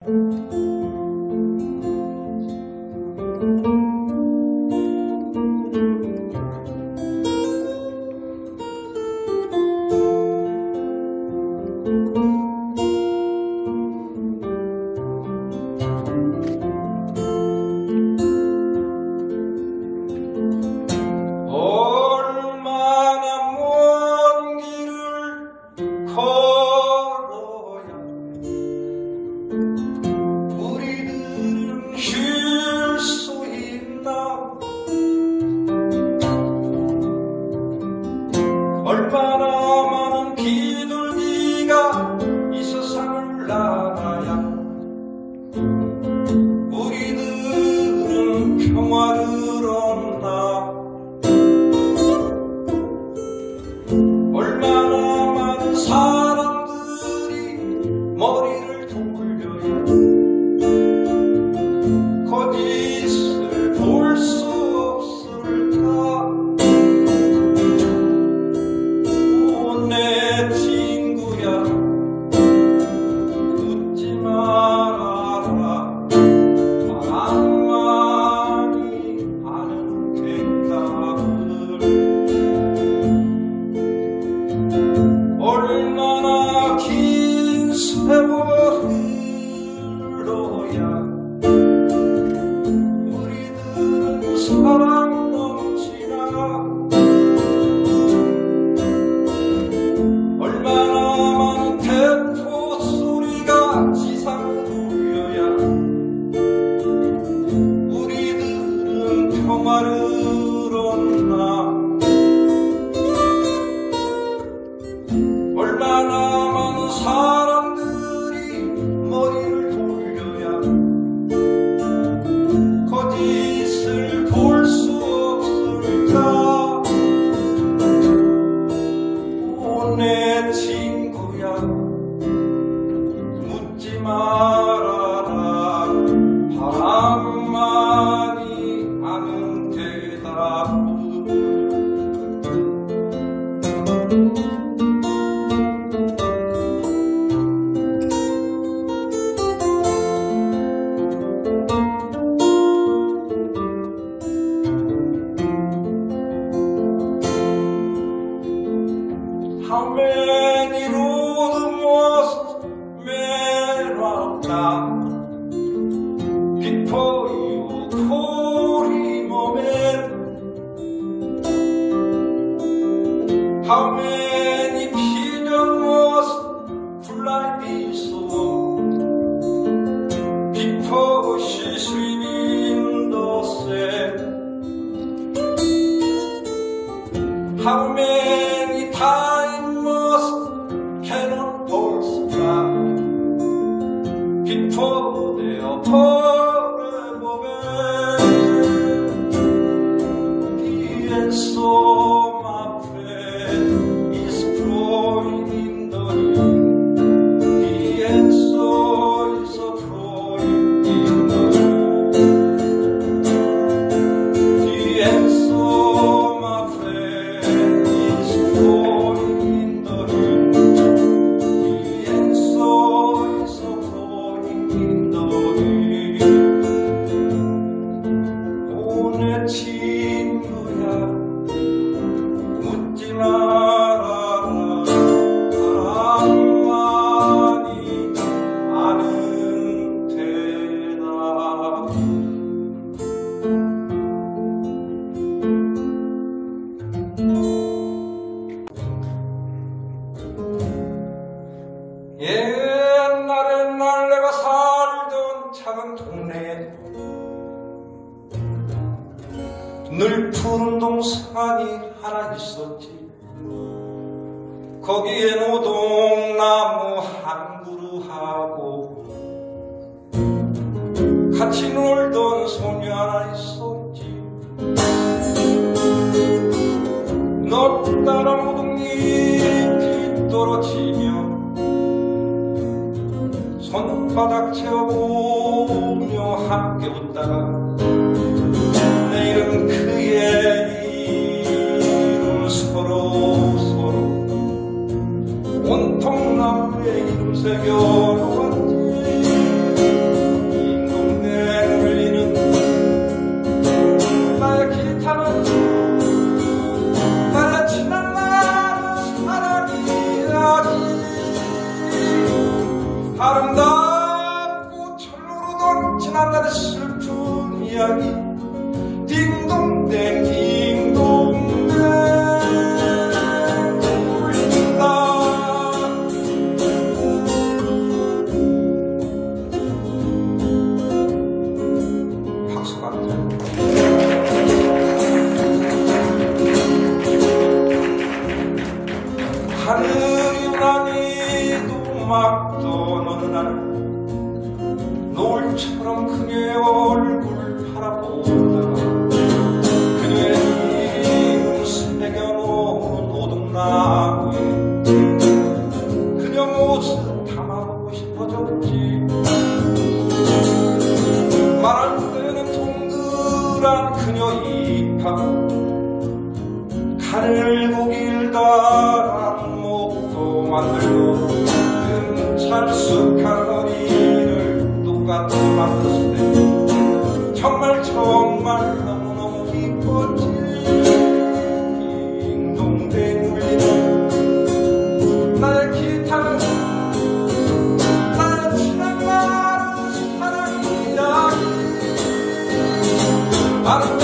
얼마나 많은 비둘기가 이 세상을 날아야 우리들은 평화를 얻나. 얼마나 많은 사람들이 머리를 돌려야 거짓을 볼 수 없을까. 내 친구야 묻지 말아라. 바람만이 아는 대답을. 얼마나 긴 세월 흘러야 우리들은 사랑 넘치나. 얼마나 많은 대포 소리가 지상을 울려야 우리들은 평화를 얻나. 얼마나 많은 사람들이 머리를 돌려야 거짓을 볼 수 없을까. 내 친구야 묻지 말아라. 바람만이 아는 대답을. How many roads must men walk down before you call him a man? How many pigeons must fly this song before she swims in the sand? How many times must cannonballs fly before they are forever banned? The answer, my friend, is flowing in the wind. The answer is flowing in the wind. The answer, my friend, is flowing in the wind. The answer is flowing in the wind. 오, 내 친구야 묻지 말아라. 바람만이 아는 대답. 옛날 내가 살던 작은 동네에 늘 푸른 동산이 하나 있었지. 거기엔 오동나무 한 그루하고 같이 놀던 소녀 하나 있었지. 높다란 모동잎이 떨어지며 손바닥 채워보며 함께 웃다가 내일은 그의 이름 서로 온통 나무에 이름 새겨 놓았지. 거울처럼 그녀의 얼굴 바라보다가 그녀의 입을 새겨놓은 오동나무에 그녀 모습 담아보고 싶어졌지. 말할 때는 동그란 그녀 입하고 가늘고 길다란 목도 만들고 찰쑥한 허리를 똑같이 만들었을 때 정말 너무너무 기뻤지. 딩동댕 울리는 나의 기타는 나의 지나가는 사랑 이야기.